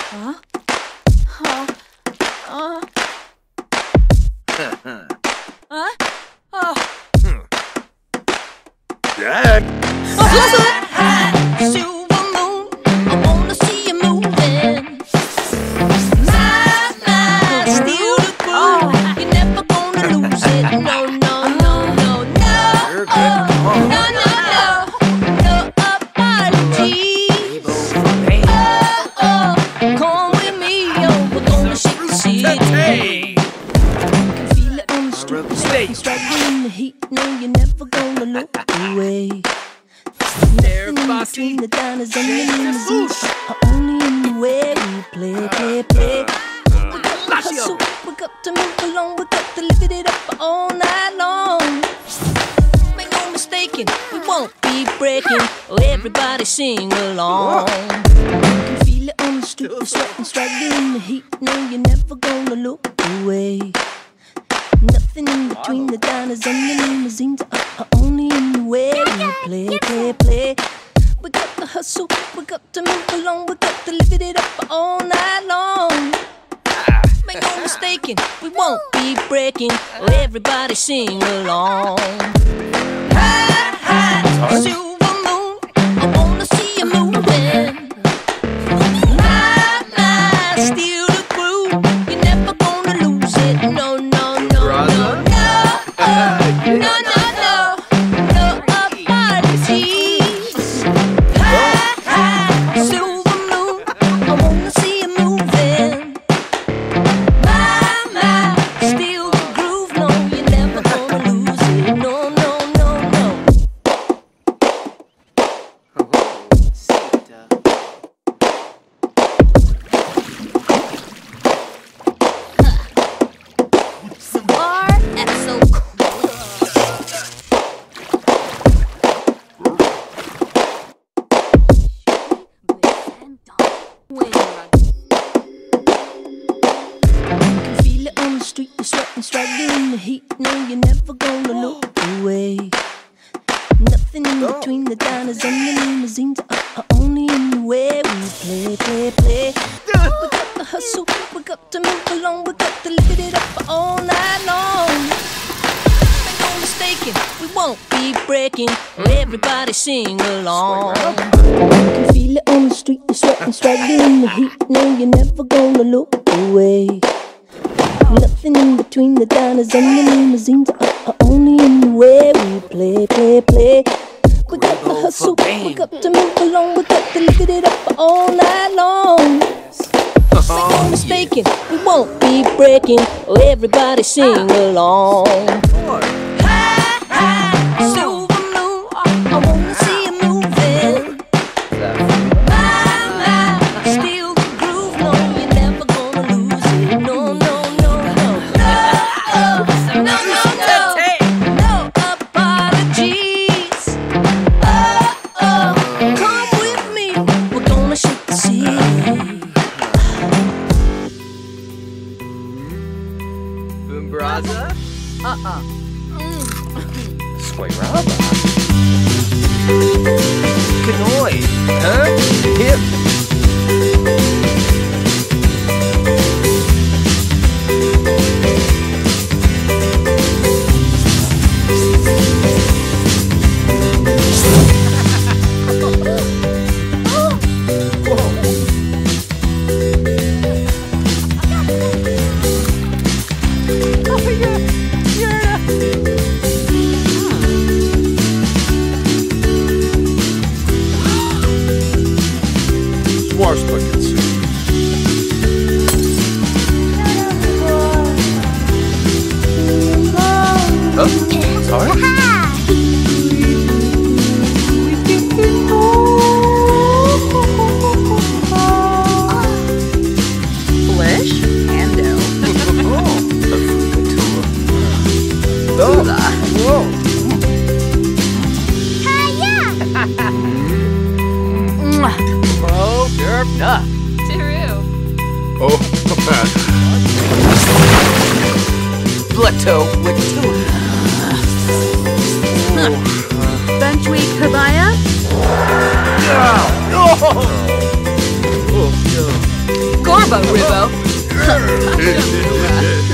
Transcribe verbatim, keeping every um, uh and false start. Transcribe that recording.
Huh? Huh? Uh. Huh? Oh. Dad! Silver moon, I wanna see you moving. My mind, still the groove. You're never gonna lose it. No, no, no, no, no. You're good. Come on. No, no, no. No apologies. Oh, oh. Come with me, oh. We're gonna shake the city. Hey! Feel it on the street, struggling in the heat. No, you're never gonna look away. There, Nothing in bossy. between the diners and the limousines are only in the way we play, play, play. We got to hustle, we got to move along, we got to live it up all night long. Make no mistaking, we won't be breaking. Oh, everybody sing along. You can feel it on the street, we're sweating, struggling in the heat. No, you're never gonna look away. Nothing in between the diners and the limousines are, are only in the way we play, play, play. We got to hustle, we got to move along, we got to live it up all night long. Make no mistaking, we won't be breaking. Oh, everybody sing along. High, high, silver moon, I wanna see you moving. My, my, still the groove, you're never gonna lose it. No, no, no, no, no, oh, no, no, no, no apologies. High, high, silver moon, I wanna see you moving. My, my, still the groove, no, you're never gonna lose it. No, no, no, no. Some more, that's so cool. Feel it on the street, you're sweating, struggling in the heat. No, you're never gonna look away. Nothing in between the diners and the limousines are, are only in the way we play, play, play. We got to hustle, we got to move along, we got to live it up all night long. Make no mistaking, we won't be breaking. Everybody sing along. You can feel it on the street, you're sweating, struggling in the heat. No, you're never gonna look away. Nothing in between the diners and the limousines are, are only in the way we play, play, play. We got to hustle, we got to move along, we got to live it up all night long. Make no mistaking, we won't be breaking. Oh, everybody sing along. High, high, silver moon, I wanna see you moving. My, my, still the groove, no, you're never gonna lose it. No, no, no, no, no, no, no, no, no apologies. Oh, oh, come with me, we're gonna shake the city. Umbraza? Uh-uh. Sway Raba. Kanoi. Huh? Hip. Wars buckets. Huh? Sorry? Flish? Hando. Oh, whoa. Oh, Derp. duh. True. Oh, Plateau with two. Benchweek Kabaya? no! Oh, no. Hubba Ribbo.